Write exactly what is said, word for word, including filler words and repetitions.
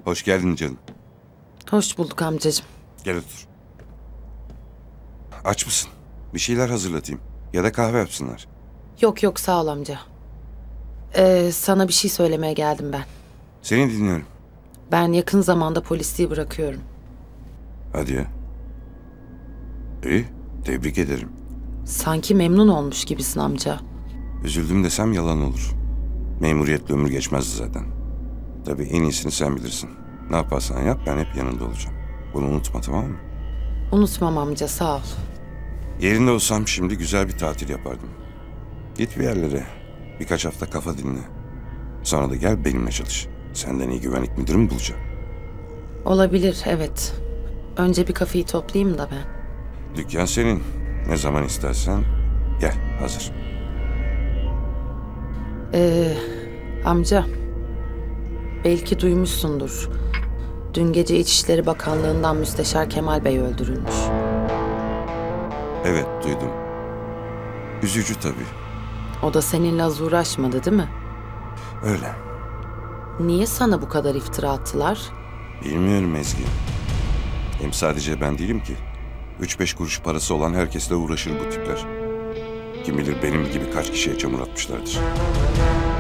Hoş geldin canım. Hoş bulduk amcacığım. Gel otur. Aç mısın? Bir şeyler hazırlatayım. Ya da kahve yapsınlar. Yok yok sağ ol amca. Ee, sana bir şey söylemeye geldim ben. Seni dinliyorum. Ben yakın zamanda polisliği bırakıyorum. Hadi ya. İyi, tebrik ederim. Sanki memnun olmuş gibisin amca. Üzüldüm desem yalan olur. Memuriyetle ömür geçmezdi zaten. Tabii en iyisini sen bilirsin. Ne yaparsan yap, ben hep yanında olacağım. Bunu unutma, tamam mı? Unutmam amca, sağ ol. Yerinde olsam şimdi güzel bir tatil yapardım. Git bir yerlere. Birkaç hafta kafa dinle. Sonra da gel benimle çalış. Senden iyi güvenlik müdürü mü bulacağım? Olabilir, evet. Önce bir kafayı toplayayım da ben. Dükkan senin. Ne zaman istersen gel, hazır. Ee, amca, belki duymuşsundur. Dün gece İçişleri Bakanlığı'ndan Müsteşar Kemal Bey öldürülmüş. Evet, duydum. Üzücü tabii. O da seninle az uğraşmadı değil mi? Öyle. Niye sana bu kadar iftira attılar? Bilmiyorum Ezgi. Hem sadece ben değilim ki. Üç beş kuruş parası olan herkesle uğraşır bu tipler. Kim bilir benim gibi kaç kişiye çamur atmışlardır.